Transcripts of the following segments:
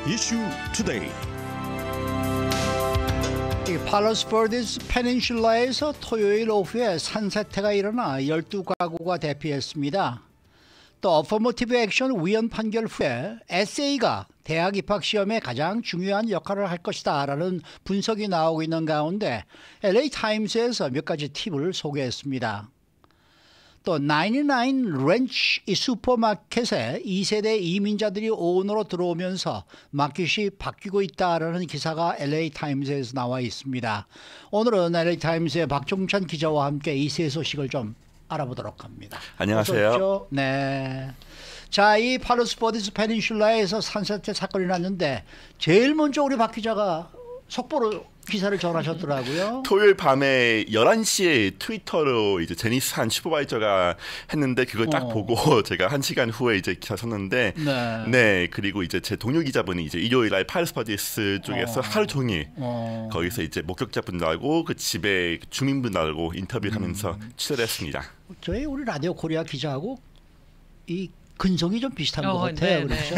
이슈 투데이. 이 팔로스포디스 페닌슐라에서 토요일 오후에 산사태가 일어나 12가구가 대피했습니다. 또 어퍼머티브 액션 위헌 판결 후에 에세이가 대학 입학 시험에 가장 중요한 역할을 할 것이다 라는 분석이 나오고 있는 가운데 LA 타임스에서 몇 가지 팁을 소개했습니다. 또 99 렌치 이 슈퍼마켓에 2세대 이민자들이 오너로 들어오면서 마켓이 바뀌고 있다라는 기사가 LA 타임스에서 나와 있습니다. 오늘은 LA 타임스의 박종찬 기자와 함께 이 세 소식을 좀 알아보도록 합니다. 안녕하세요. 네. 자, 이 팔로스포디스 페닌슐라에서 산사태 사건이 났는데 제일 먼저 우리 박 기자가 속보로 기사를 전하셨더라고요. 토요일 밤에 11시에 트위터로 이제 제니스 한 슈퍼바이저가 했는데 그걸 딱 보고 제가 1시간 후에 이제 기사 썼는데 네, 그리고 이제 제 동료 기자분이 이제 일요일 날 팔로스포디스 쪽에서 하루 종일 거기서 이제 목격자분들하고 그 집에 주민분들하고 인터뷰를 하면서 취재를 했습니다. 저희 우리 라디오 코리아 기자하고 이 근성이 좀 비슷한 것 같아요. 그렇죠?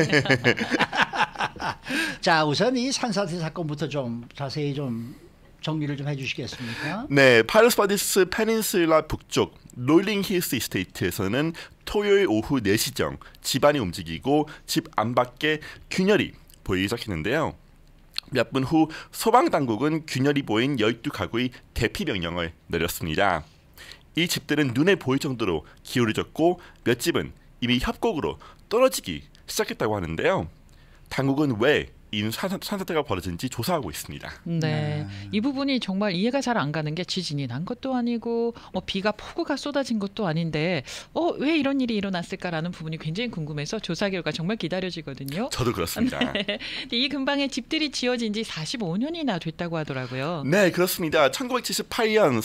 자, 우선 이 산사태 사건부터 좀 자세히 좀 정리를 좀 해주시겠습니까? 네, 팔로스포디스 페닌슐라 북쪽 롤링 힐스 이스테이트에서는 토요일 오후 4시경 집안이 움직이고 집 안밖에 균열이 보이기 시작했는데요. 몇 분 후 소방당국은 균열이 보인 12가구의 대피 명령을 내렸습니다. 이 집들은 눈에 보일 정도로 기울어졌고 몇 집은 이미 협곡으로 떨어지기 시작했다고 하는데요. 당국은 왜 이 산사태가 벌어진지 조사하고 있습니다. 네, 이 부분이 정말 이해가 잘 안 가는 게 지진이 난 것도 아니고 비가 폭우가 쏟아진 것도 아닌데 왜 이런 일이 일어났을까라는 부분이 굉장히 궁금해서 조사 결과 정말 기다려지거든요. 저도 그렇습니다. 네, 이 근방에 집들이 지어진 지 45년이나 됐다고 하더라고요. 네, 그렇습니다. 1978년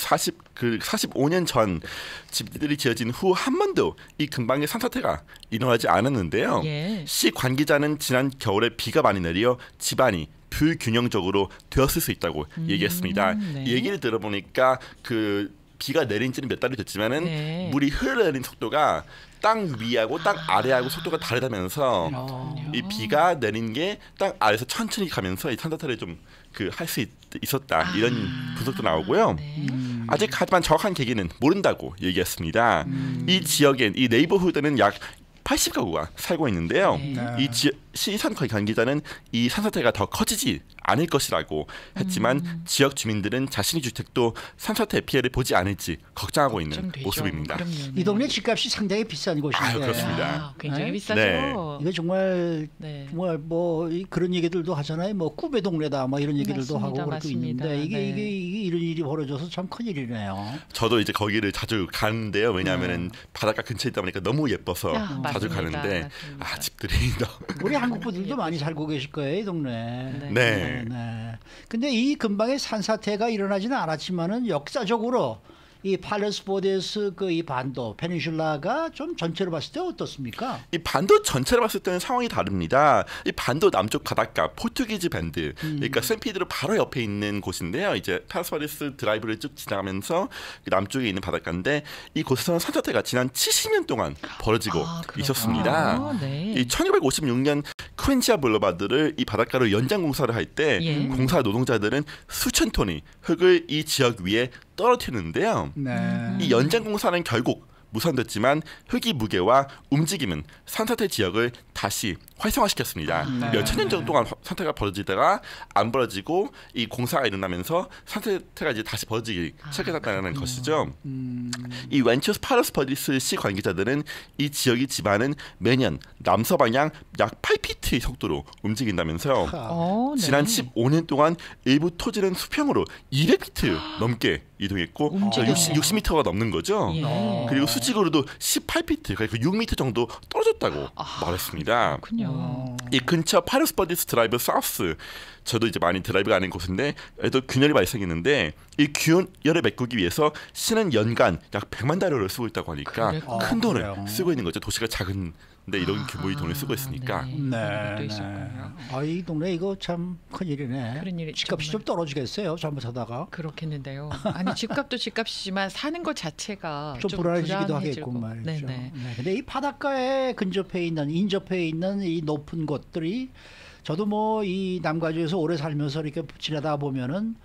45년 전 집들이 지어진 후 한 번도 이 근방에 산사태가 일어나지 않았는데요. 예. 시 관계자는 지난 겨울에 비가 많이 내려 집안이 불균형적으로 되었을 수 있다고 얘기했습니다. 네. 얘기를 들어보니까 그 비가 내린 지는 몇 달이 됐지만은 물이 흘러내리는 속도가 땅 위하고 땅 아래하고 속도가 다르다면서 이 비가 내린 게 땅 아래에서 천천히 가면서 이 산사태를 좀 할 수 있었다 이런 분석도 나오고요. 아직 하지만 정확한 계기는 모른다고 얘기했습니다. 이 지역엔 이 네이버후드는 약 80가구가 살고 있는데요. 이 시선 관계자는 이 산사태가 더 커지지 않을 것이라고 했지만 지역 주민들은 자신의 주택도 산사태 피해를 보지 않을지 걱정하고 있는 모습입니다. 이 동네 집값이 상당히 비싼 곳인데. 그렇습니다. 굉장히 비싸죠. 네. 이거 정말 정말 그런 얘기들도 하잖아요. 꿈의 동네다 이런 얘기들도 맞습니다. 하고 그러고 있는데 이게 이런 일이 벌어져서 참 큰일이네요. 저도 이제 거기를 자주 가는데요. 왜냐하면은 바닷가 근처에 있다 보니까 너무 예뻐서 자주 가는데 집들이 우리 한국 분들도 많이 살고 계실 거예요, 이 동네. 네. 근데 이 근방에 산사태가 일어나지는 않았지만은 역사적으로 이 팔로스포디스 이 반도 페닌슐라가 좀 전체로 봤을 때 어떻습니까? 이 반도 전체로 봤을 때는 상황이 다릅니다. 이 반도 남쪽 바닷가 포르투기즈 밴드, 그러니까 샌피드로 바로 옆에 있는 곳인데요. 이제 팔로스포디스 드라이브를 쭉 지나가면서 남쪽에 있는 바닷가인데 이 곳에서는 산사태가 지난 70년 동안 벌어지고 있었습니다. 이 1956년 쿠엔치아 블루바드를 이 바닷가로 연장 공사를 할 때 공사 노동자들은 수천 톤의 흙을 이 지역 위에 떨어뜨리는데요. 이 연장 공사는 결국 무산됐지만 흙의 무게와 움직임은 산사태 지역을 다시 활성화시켰습니다. 몇천 년 정도 동안 산사태가 벌어지다가 안 벌어지고 이 공사가 일어나면서 산사태가 이제 다시 벌어지기 시작했다는 것이죠. 이 웬처스 팔로스포디스 시 관계자들은 이 지역의 집안은 매년 남서 방향 약 8피트의 속도로 움직인다면서요. 지난 15년 동안 일부 토지는 수평으로 200피트 넘게 이동했고 60m가 넘는 거죠. 그리고 수직으로도 18피트, 그러니까 6m 정도 떨어졌다고 말했습니다. 이 근처 팔로스포디스 드라이브 사우스, 저도 이제 많이 드라이브가 아닌 곳인데 또 균열이 발생했는데 이 균열을 메꾸기 위해서 시는 연간 약 100만 달러를 쓰고 있다고 하니까 큰 돈을 쓰고 있는 거죠. 도시가 작은 근데 이런 규모의 돈을 쓰고 있으니까. 이 동네 이거 참 큰일이네. 집값이 좀 떨어지겠어요. 잘못하다가. 그렇겠는데요. 아니 집값도 집값이지만 사는 것 자체가 좀 불안해지기도 하겠고 말이죠. 근데 이 바닷가에 인접해 있는 이 높은 곳들이 저도 뭐 이 남가주에서 오래 살면서 이렇게 지나다 보면은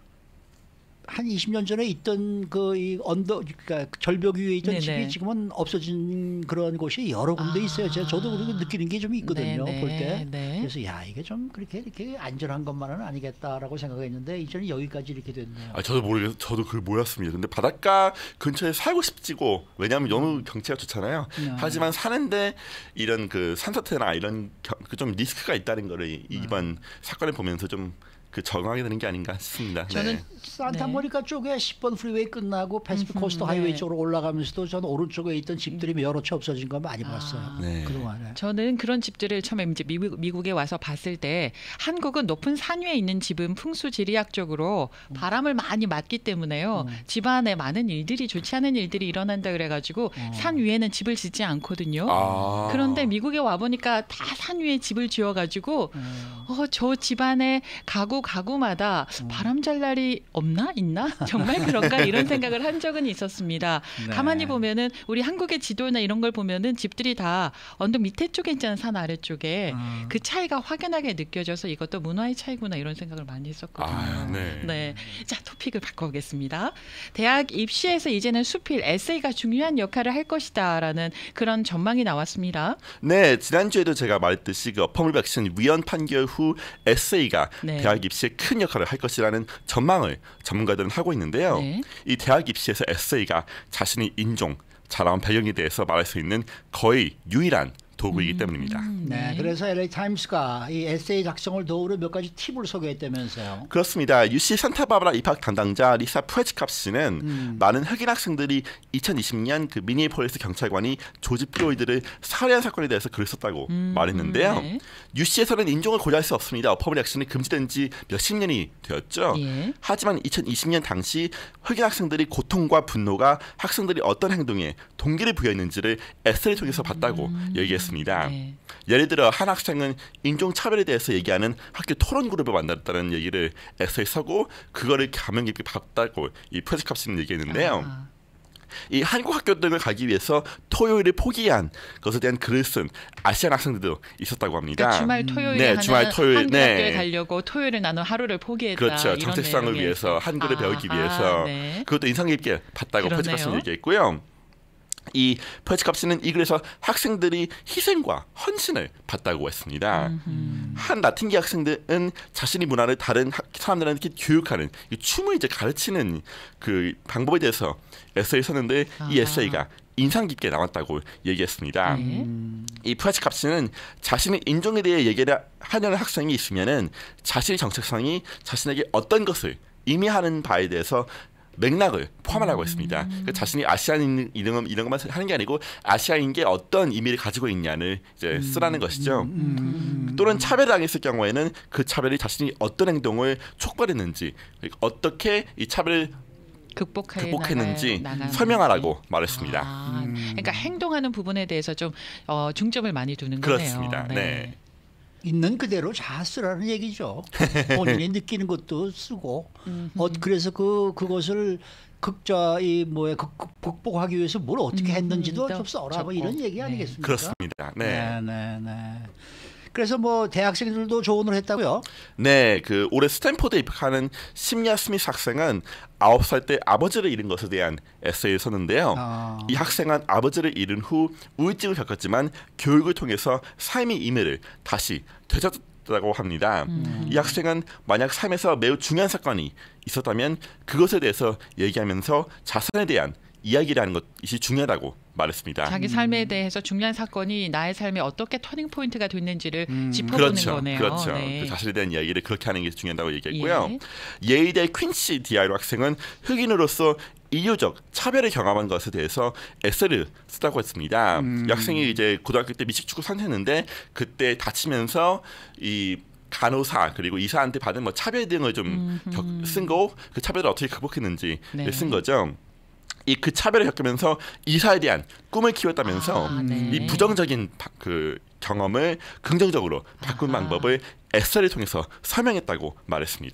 한 20년 전에 있던 그 이 그러니까 절벽 위에 있던 네네. 집이 지금은 없어진 그런 곳이 여러 군데 있어요. 저도 그렇게 느끼는 게 좀 있거든요. 네네. 볼 때. 네. 그래서 야 이게 좀 그렇게 이렇게 안전한 것만은 아니겠다라고 생각했는데 이제는 여기까지 이렇게 됐네요. 저도 모르겠어요. 저도 그걸 몰랐습니다. 근데 바닷가 근처에 살고 싶지고 왜냐하면 너무 경치가 좋잖아요. 하지만 사는데 이런 그 산사태나 이런 좀 리스크가 있다는 거를 이번 사건을 보면서 좀 그 적응하게 되는 게 아닌가 싶습니다. 저는 네. 산타모니카 쪽에 10번 프리웨이 끝나고 패시픽 코스트 하이웨이 쪽으로 올라가면서도 저는 오른쪽에 있던 집들이 여러 채 없어진 거 많이 봤어요. 네. 그동안에. 저는 그런 집들을 처음에 이제 미국에 와서 봤을 때 한국은 높은 산 위에 있는 집은 풍수 지리학적으로 바람을 많이 맞기 때문에요. 집안에 많은 일들이 좋지 않은 일들이 일어난다 그래가지고 산 위에는 집을 짓지 않거든요. 그런데 미국에 와 보니까 다 산 위에 집을 지어가지고 저 집안에 가구마다 바람 잘 날이 없나 있나 정말 그런가 이런 생각을 한 적은 있었습니다. 네. 가만히 보면은 우리 한국의 지도나 이런 걸 보면은 집들이 다 언덕 밑에 쪽에 있잖아요. 산 아래쪽에 그 차이가 확연하게 느껴져서 이것도 문화의 차이구나 이런 생각을 많이 했었거든요. 네. 네. 자, 토픽을 바꿔보겠습니다. 대학 입시에서 이제는 수필, 에세이가 중요한 역할을 할 것이다라는 그런 전망이 나왔습니다. 네, 지난주에도 제가 말했듯이 그 어퍼물 백신 위헌 판결 후 에세이가 네. 대학 입시에 큰 역할을 할 것이라는 전망을 전문가들은 하고 있는데요. 네. 이 대학 입시에서 에세이가 자신의 인종, 자라온 배경에 대해서 말할 수 있는 거의 유일한 도구이기 때문입니다. 네, 그래서 LA 타임스가 이 에세이 작성을 도우러 몇 가지 팁을 소개했다면서요. 그렇습니다. UC 산타바바라 입학 담당자 리사 푸에치캅 씨는 많은 흑인 학생들이 2020년 그 미니애폴리스 경찰관이 조지 플로이드를 살해한 사건에 대해서 글을 썼다고 말했는데요. 네. UC에서는 인종을 고려할 수 없습니다. 어퍼블 액션이 금지된 지 몇십 년이 되었죠. 예. 하지만 2020년 당시 흑인 학생들이 고통과 분노가 학생들이 어떤 행동에 동기를 부여했는지를 에세이를 통해서 봤다고 얘기했습니다. 네. 예를 들어 한 학생은 인종차별에 대해서 얘기하는 학교 토론 그룹을 만났다는 얘기를 에세이 쓰고 그거를 감명 깊게 봤다고 이 푸에치캅 씨는 얘기했는데요. 이 한국 학교 등을 가기 위해서 토요일을 포기한 것에 대한 글을 쓴 아시안 학생들도 있었다고 합니다. 그러니까 주말 토요일에 네, 하는 주말 토요일, 한국 네. 학교에 가려고 토요일에 나는 하루를 포기했다. 그렇죠. 이런 정체성을 내용이었어요. 위해서 한글을 배우기 위해서 네. 그것도 인상 깊게 봤다고 그러네요. 푸에치캅 씨는 얘기했고요. 이 푸에치캅 씨는 이 글에서 학생들이 희생과 헌신을 봤다고 했습니다. 한 라틴계 학생들은 자신의 문화를 다른 사람들한테 교육하는 이 춤을 이제 가르치는 그 방법에 대해서 에세이를 썼는데 이 에세이가 인상 깊게 나왔다고 얘기했습니다. 이 푸에치캅 씨는 자신의 인종에 대해 얘기를 하려는 학생이 있으면은 자신의 정체성이 자신에게 어떤 것을 의미하는 바에 대해서 맥락을 포함하라고 했습니다. 그러니까 자신이 아시아인 이런 것만 하는 게 아니고 아시아인 게 어떤 의미를 가지고 있냐를 이제 쓰라는 것이죠. 또는 차별당했을 경우에는 그 차별이 자신이 어떤 행동을 촉발했는지 어떻게 이 차별을 극복했는지 설명하라고 말했습니다. 그러니까 행동하는 부분에 대해서 좀 중점을 많이 두는 그렇습니다. 거네요. 네. 있는 그대로 잘 쓰라는 얘기죠. 본인이 느끼는 것도 쓰고. 그래서 그것을 극복하기 위해서 뭘 어떻게 했는지도 좀 써라. 뭐 이런 얘기 아니겠습니까? 그렇습니다. 네. 네. 그래서 뭐 대학생들도 조언을 했다고요? 네, 그 올해 스탠포드에 입학하는 심야 스미스 학생은 9살 때 아버지를 잃은 것에 대한 에세이를 썼는데요. 이 학생은 아버지를 잃은 후 우울증을 겪었지만 교육을 통해서 삶의 의미를 다시 되찾았다고 합니다. 이 학생은 만약 삶에서 매우 중요한 사건이 있었다면 그것에 대해서 얘기하면서 자신에 대한 이야기를 하는 것이 중요하다고 말했습니다. 자기 삶에 대해서 중요한 사건이 나의 삶에 어떻게 터닝 포인트가 됐는지를 짚어보는 거네요. 그렇죠. 네. 그 자신에 대한 이야기를 그렇게 하는 게 중요하다고 얘기했고요. 예의대 퀸시 디아이로 학생은 흑인으로서 이유적 차별을 경험한 것에 대해서 에세이를 쓰다고 했습니다. 이 학생이 이제 고등학교 때 미식축구 선수였는데 그때 다치면서 이 간호사 그리고 의사한테 받은 뭐 차별 등을 좀 쓴 거, 그 차별을 어떻게 극복했는지 쓴 거죠. 그 차별을 겪으면서 이사에 대한 꿈을 키웠다면서 이 부정적인 그 경험을 긍정적으로 바꾼 방법을 에세이를 통해서 설명했다고 말했습니다.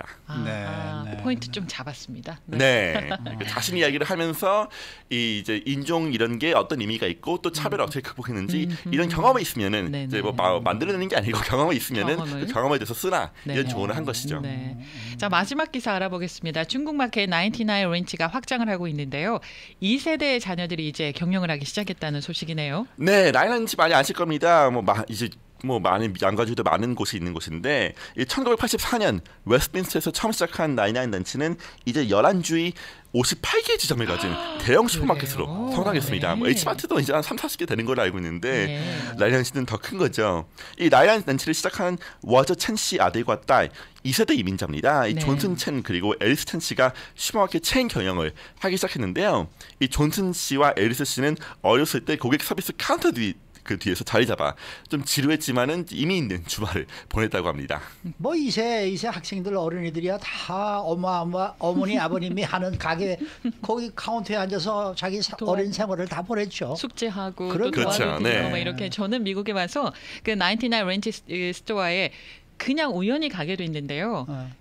네. 포인트 좀 잡았습니다. 네, 자신 이야기를 하면서 이제 인종 이런 게 어떤 의미가 있고 또 차별을 어떻게 극복했는지 이런 경험이 있으면은 네네. 이제 뭐 만들어내는 게 아니고 경험이 있으면은 경험을. 그 경험에 대해서 쓰라 네. 이런 조언을 한 것이죠. 네. 자, 마지막 기사 알아보겠습니다. 중국 마켓 99 렌치가 확장을 하고 있는데요. 2세대의 자녀들이 이제 경영을 하기 시작했다는 소식이네요. 네, 라인런치 많이 아실 겁니다. 이제 많은 양가주도 많은 곳이 있는 곳인데 1984년 웨스트민스터에서 처음 시작한 99 런치는 이제 11주의 58개의 지점을 가진 대형 슈퍼마켓으로 그래요? 성장했습니다. 네. H마트도 이제 한 30-40개 되는 걸로 알고 있는데 네. 99 런치는 더 큰 거죠. 이 99 런치를 시작한 워저 첸 씨 아들과 딸 2세대 이민자입니다. 이 네. 존슨 첸 그리고 앨리스 첸 씨가 슈퍼마켓 체인 경영을 하기 시작했는데요. 이 존슨 씨와 앨리스 씨는 어렸을 때 고객 서비스 카운터 그 뒤에서 자리 잡아 좀 지루했지만은 의미 있는 주말을 보냈다고 합니다. 뭐 2세 학생들 어린이들이야 다 어머니 아버님이 하는 가게 거기 카운터에 앉아서 자기 어린 생활을 다 보냈죠. 숙제하고 그런 또 그렇죠. 도와드리고 네. 뭐 이렇게 저는 미국에 와서 그 99 렌치 스토어에 그냥 우연히 가게 됐는데요.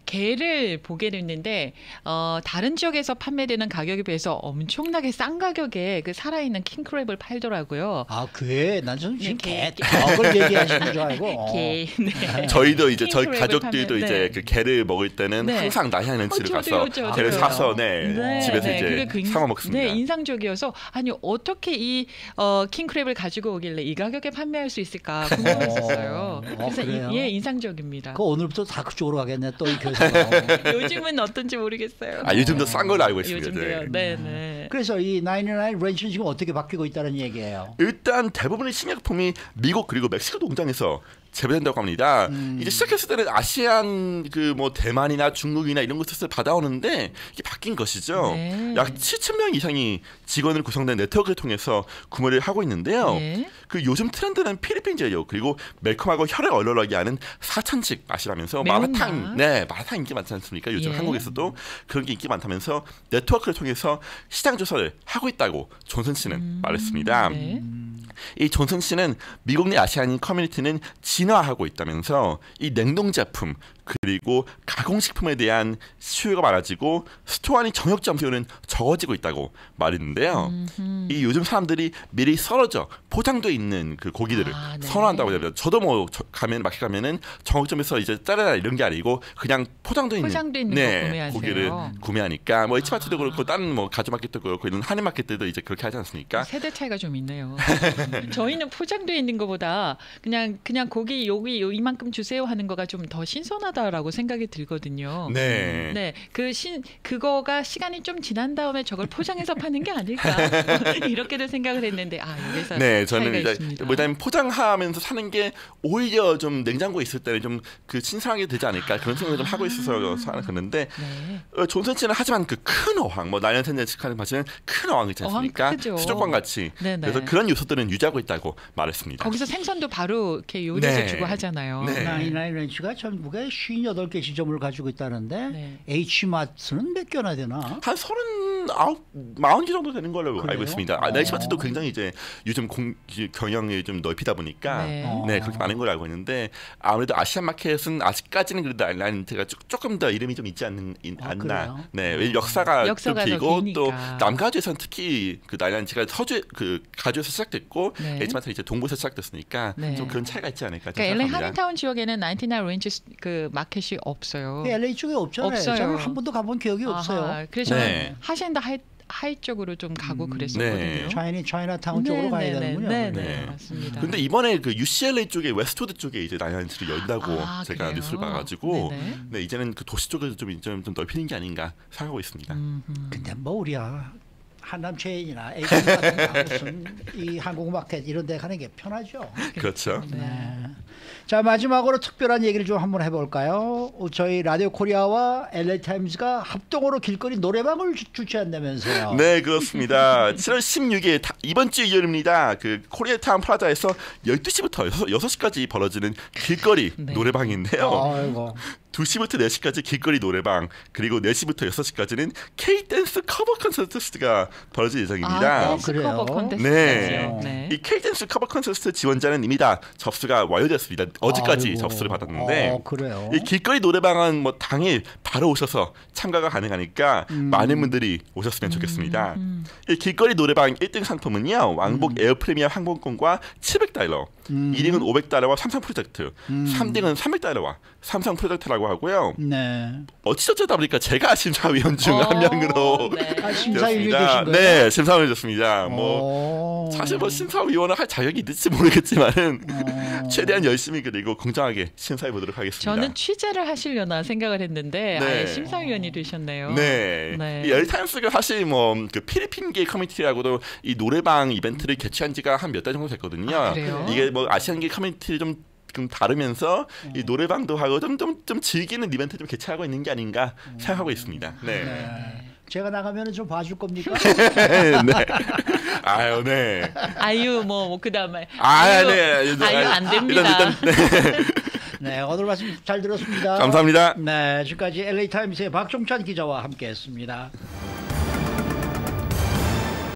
개를 보게 됐는데 다른 지역에서 판매되는 가격에 비해서 엄청나게 싼 가격에 그 살아있는 킹크랩을 팔더라고요. 아, 그래? 난 좀 지금 네, 덕을 얘기하시는 줄 알고. 개. 네. 저희도 이제 저희 킹크랩을 가족들도 파면, 이제 네. 그 개를 먹을 때는 네. 항상 나향 런치를 가서 저도요. 개를 그래요? 사서 네, 집에서 네, 이제 그게 삶아 먹습니다. 네, 인상적이어서 아니 어떻게 이 킹크랩을 가지고 오길래 이 가격에 판매할 수 있을까 궁금했었어요. 그래서 그래요? 인상적입니다. 그 오늘부터 다 그쪽으로 가겠네. 또 이 교수가. 요즘은 어떤지 모르겠어요. 요즘도 싼 걸로 알고 있습니다. 요즘도요. 네, 네. 그래서 이 99 렌치는 지금 어떻게 바뀌고 있다는 얘기예요. 일단 대부분의 식약품이 미국 그리고 멕시코 농장에서 재배된다고 합니다. 이제 시작했을 때는 아시안 그 뭐 대만이나 중국이나 이런 곳에서 받아오는데 이게 바뀐 것이죠. 네. 약 7,000명 이상이 직원을 구성된 네트워크를 통해서 구매를 하고 있는데요. 네. 그 요즘 트렌드는 필리핀 제육 그리고 매콤하고 혈액 얼얼하게 하는 사천식 맛이라면서 매운맛. 마라탕 인기 많지 않습니까? 요즘 예. 한국에서도 그런 게 인기 많다면서 네트워크를 통해서 시장 조사를 하고 있다고 존슨 씨는 말했습니다. 네. 이 존슨 씨는 미국 내 아시아인 커뮤니티는 진화하고 있다면서 이 냉동 제품 그리고 가공식품에 대한 수요가 많아지고 스토어 안의 정육 점수는 적어지고 있다고 말했는데요. 이 요즘 사람들이 미리 썰어져 포장돼 있는 그 고기들을 네. 선호한다고 합니다. 저도 뭐 마켓 가면은 정육점에서 이제 자르라 이런 게 아니고 그냥 포장돼 있는, 포장돼 있는 거 구매하세요. 고기를 구매하니까 뭐 H마트도 그렇고 다른 뭐 가주마켓도 그렇고 이런 한인마켓들도 이제 그렇게 하지 않습니까? 세대 차이가 좀 있네요. 저희는 포장돼 있는 것보다 그냥 고기 여기 이만큼 주세요 하는 거가 좀 더 신선하다라고 생각이 들거든요. 네. 네, 그거가 시간이 좀 지난 다음에 저걸 포장해서 파는 게 아닐까 이렇게도 생각을 했는데 여기서 네, 저는 차이가 이제 있습니다. 뭐냐면 포장하면서 사는 게 오히려 좀 냉장고에 있을 때는 좀 그 신선하게 되지 않을까 그런 생각을 좀 하고 있어서 그러는데 네. 존슨 씨는 하지만 그 큰 어항 뭐 나연텐데스카는 마시는 큰 어항 있지 않습니까? 어항 크죠. 수족관 같이 네네. 그래서 그런 요소들은 유지하고 있다고 말했습니다. 거기서 생선도 바로 이렇게 요리해서 네. 주고 하잖아요. 네. 99 렌치가 전국에 58개 지점을 가지고 있다는데 네. H마트는 몇 개나 되나? 한 40개 정도 되는 걸로 그래요? 알고 있습니다. H마트도 굉장히 이제 요즘 경영을 좀 넓히다 보니까 네. 그렇게 많은 걸로 알고 있는데 아무래도 아시안 마켓은 아직까지는 그래도 라인트가 조금 더 이름이 좀 있지 않나. 그래요? 네, 역사가 좀 더 길고 기니까. 또 남가주에서는 특히 그 라인트가 서주 그 가주에서 시작됐고 네. H마트는 이제 동부에서 시작됐으니까 네. 좀 그런 차이가 있지 않을까 그러니까 LA 생각합니다. 한인타운 지역에는 99 렌치 그 마켓이 없어요. LA 쪽에 없잖아요. 없어요. 저는 한 번도 가본 기억이 없어요. 아하, 그래서 네. 하시엔다 하이 쪽으로 좀 가고 그랬었거든요. 네. 차이나타운 쪽으로 가야 되는군요. 네, 맞습니다. 근데 이번에 그 UCLA 쪽에 웨스트우드 쪽에 이제 라인트를 열다고 제가 그래요? 뉴스를 봐가지고 네네. 네, 이제는 그 도시 쪽에서 좀 넓히는 게 아닌가 생각하고 있습니다. 근데 뭐 우리야 한남 체인이나 H 같은 무슨 이 한국마켓 이런 데 가는 게 편하죠. 그렇죠. 네. 자, 마지막으로 특별한 얘기를 좀 한번 해볼까요? 저희 라디오 코리아와 LA 타임즈가 합동으로 길거리 노래방을 주최한다면서요. 네, 그렇습니다. 7월 16일 이번 주 일요일입니다. 그 코리아타운 플라자에서 12시부터 6시까지 벌어지는 길거리 네. 노래방인데요. 아이고. 2시부터 4시까지 길거리 노래방 그리고 4시부터 6시까지는 K-댄스 커버 콘서트가 벌어질 예정입니다. 댄스 그래요? 커버 콘테스트. 네. 네. 이 K-댄스 커버 콘서트 지원자는 이미 다 접수가 완료됐습니다. 접수였습니다. 어제까지 아이고. 접수를 받았는데 그래요. 이 길거리 노래방은 뭐 당일 바로 오셔서 참가가 가능하니까 많은 분들이 오셨으면 좋겠습니다. 이 길거리 노래방 1등 상품은요. 왕복 에어프리미엄 항공권과 $700, 2등은 $500와 삼성 프로젝트, 3등은 $300와 삼성 프로젝트라고 하고요. 네. 어찌어쩌다 보니까 제가 심사위원 중 한 명으로 네. 심사위원이 되었습니다. 되신 거예요? 네, 심사위원이었습니다. 뭐 사실 뭐 심사위원을 할 자격이 있을지 모르겠지만은 최대한 열심히 그리고 공정하게 심사해 보도록 하겠습니다. 저는 취재를 하시려나 생각을 했는데 네. 아예 심사위원이 되셨네요. 네. 네. 이 LTimes가 사실 뭐 그 필리핀계 커뮤니티라고도 이 노래방 이벤트를 개최한 지가 한 몇 달 정도 됐거든요. 아, 그래요? 이게 뭐 아시안계 커뮤니티를 좀 다르면서 이 노래방도 하고 좀 즐기는 이벤트 좀 개최하고 있는 게 아닌가 생각하고 있습니다. 네. 네. 제가 나가면 좀 봐줄 겁니까? 네. 아유, 네. 아유 뭐 그다음에 네. 아유 안 됩니다. 네. 네, 오늘 말씀 잘 들었습니다. 감사합니다. 네, 지금까지 LA타임스의 박종찬 기자와 함께했습니다.